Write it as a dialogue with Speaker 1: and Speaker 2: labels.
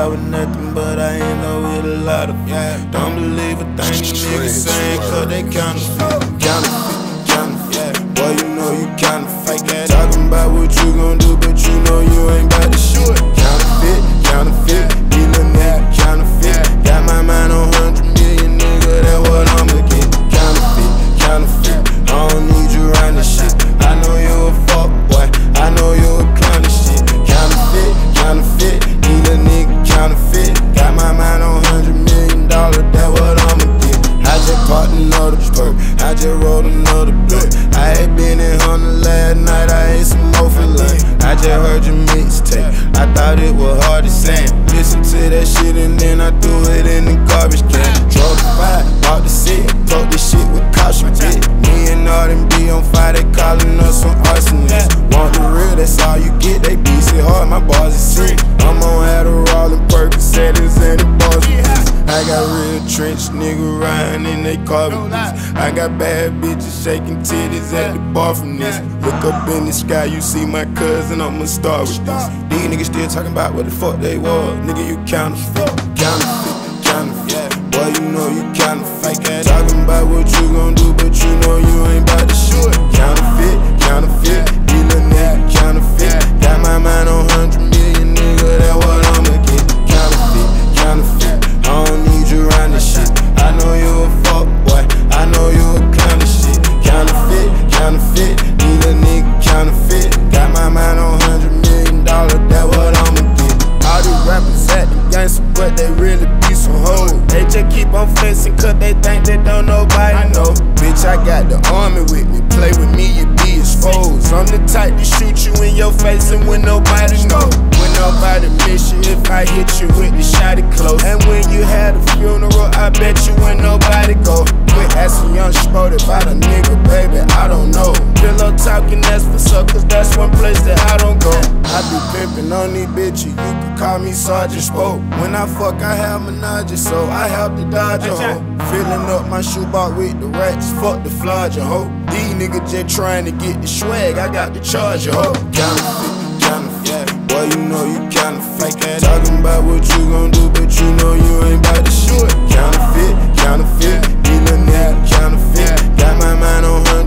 Speaker 1: start with nothing, but I end up with a lot of Don't believe a thing these niggas saying, cause they counterfeit. Counterfeit, boy, you know you counterfeit. Talking about what you gon' do, but you know you ain't bout to shoot. Counterfeit, these little niggas counterfeit. Got my mind on 100 million, nigga, that's what I'ma get. Counterfeit, I don't need you around this shit. I know you a fuck boy, I know you a clown of shit. Counterfeit, these little niggas counterfeit. Got my mind on $100 million, that's what I'ma get. I just popped another perk, I just rolled another blunt. I had been in Hunter last night, I ate some more for lunch. I just heard your mixtape, I thought it was hard to say. Listen to that shit and then I threw it in the garbage can. Drove the 5, bought the 6, told this shit with caution, bitch. Me and R&B on fire, they calling us some arsonists. Want the real, that's all you get, they beat it hard, my bars are sick. I'm on Adderall and Percocets and the bars with this. I got real trench nigga riding in they car with this. I got bad bitches shaking titties at the bar from this. Look up in the sky, you see my cousin, I'ma start with this. These niggas still talking about what the fuck they was. Nigga, you counterfeit. Boy, you know you counterfeit. Talking about what you gon' do, but you know you ain't bout to shoot. Counterfeit, these little niggas counterfeit. Got my mind on 100 million, nigga, that's what I'ma get. Counterfeit, I don't need you around this shit. I know you a fuck boy, I know you a clown of shit. Counterfeit, these little niggas counterfeit. Got my mind on $100 million, that's what I'ma get. All these rappers acting gangster, but they really be some hoes. They just keep on flexing cause they think they don't nobody know. Bitch, I got the army with me, play with me, you be exposed. I'm the type to shoot you in your face and when nobody know. When nobody miss you, if I hit you with the shot it close. And when you had a funeral, I bet you when nobody go. Quit asking young Spodee about a nigga, baby, I don't know. Pillow talking, that's for suckers, that's one place that I don't go. I be pimping on these bitches, you can call me Sergeant Spoke. When I fuck, I have menage, so I have to dodge a hoe. Filling up my shoebox with the rats, fuck the flodger hoe. These niggas just trying to get the swag, I got the charger hoe. Counterfeit, boy, you know you counterfeit. Talking about what you gon' do, but you know you ain't bout to shoot. Counterfeit, these little niggas counterfeit. Got my mind on